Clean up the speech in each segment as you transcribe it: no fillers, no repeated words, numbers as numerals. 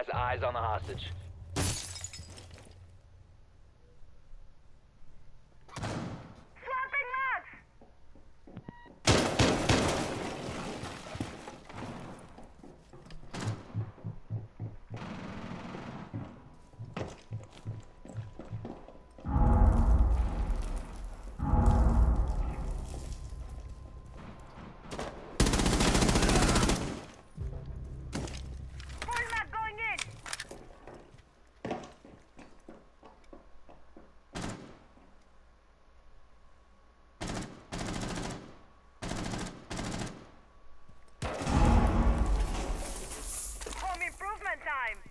eyes on the hostage. Swapping mags! Full mag going in! Home improvement time!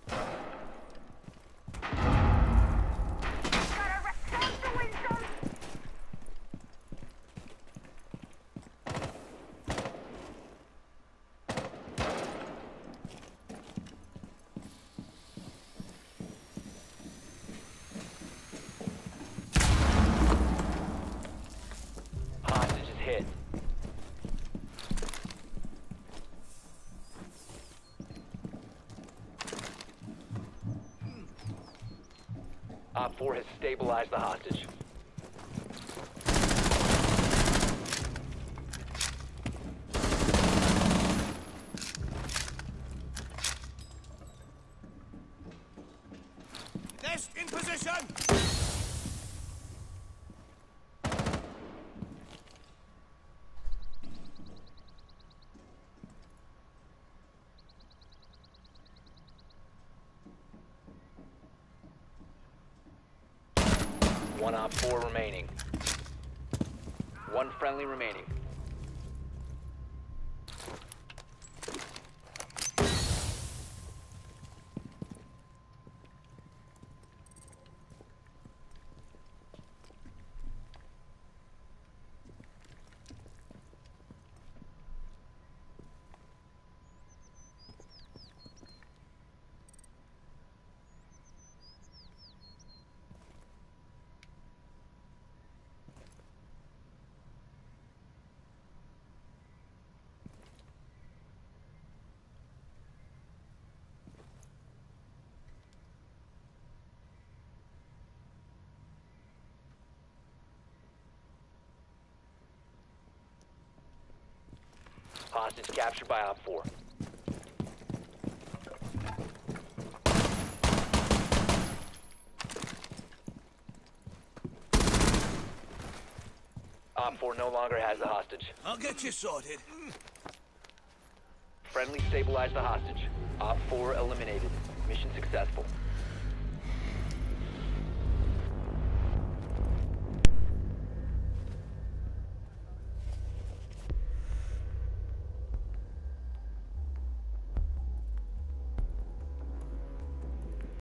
Gotta respond to Winston! Hostage is hit. Op 4 has stabilized the hostage. Nest in position! One Op 4 remaining. One friendly remaining. Hostage captured by Op 4. Op 4 no longer has the hostage. I'll get you sorted. Friendly stabilized the hostage. Op 4 eliminated. Mission successful.